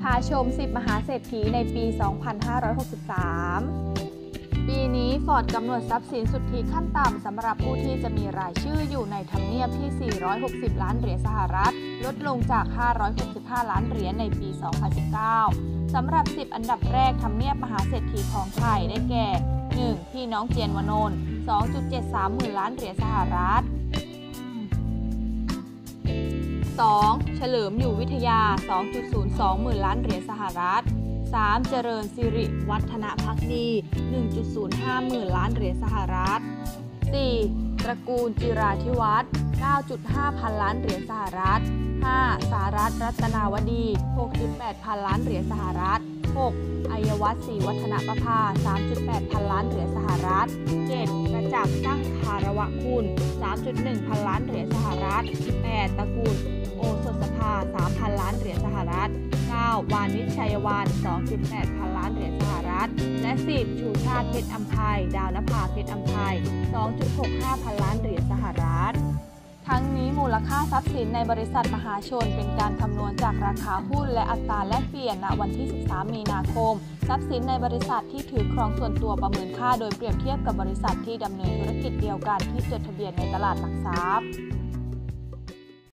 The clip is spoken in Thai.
พาชม 10 มหาเศรษฐีในปี 2563 ปีนี้ฟอร์ดกำหนดทรัพย์สินสุทธิขั้นต่ำสำหรับผู้ที่จะมีรายชื่ออยู่ในทำเนียบที่ 460 ล้านเหรียญสหรัฐลดลงจาก 565 ล้านเหรียญในปี 2019 สำหรับ 10 อันดับแรกทำเนียบมหาเศรษฐีของไทยได้แก่ 1. พี่น้องเจียนวนนท์ 2.73 หมื่นล้านเหรียญสหรัฐ 2. เฉลิมอยู่วิทยา 2.02 หมื่นล้านเหรียญสหรัฐ 3. เจริญสิริวัฒนภักดี 1.05 หมื่นล้านเหรียญสหรัฐ 4. ตระกูลจิราธิวัฒน์ 9.5 พันล้านเหรียญสหรัฐ 5. สารัตน์รัตนาวดี 6.8 พันล้านเหรียญสหรัฐ 6. อัยวัฒน์ศรีวัฒนประภา 3.8 พันล้านเหรียญสหรัฐ 7. ประจักษ์ตั้งคารวะคุณ 3.1 พันล้านเหรียญสหรัฐ 8. ตระกูลโอสถสภา 3,000 ล้านเหรียญสหรัฐ 9. วานิชชัยวาน 2.8 พันล้านเหรียญสหรัฐ และ 10. ชูชาติเพชรอำไพดาวนภาเพชรอำไพ 2.65 พันล้านเหรียญสหรัฐ ทั้งนี้มูลค่าทรัพย์สินในบริษัทมหาชนเป็นการคำนวณจากราคาหุ้นและอัตราแลกเปลี่ยนณวันที่ 13 มีนาคม ทรัพย์สินในบริษัทที่ถือครองส่วนตัวประเมินค่าโดยเปรียบเทียบกับบริษัทที่ดำเนินธุรกิจเดียวกันที่จดทะเบียนในตลาดหลักทรัพย์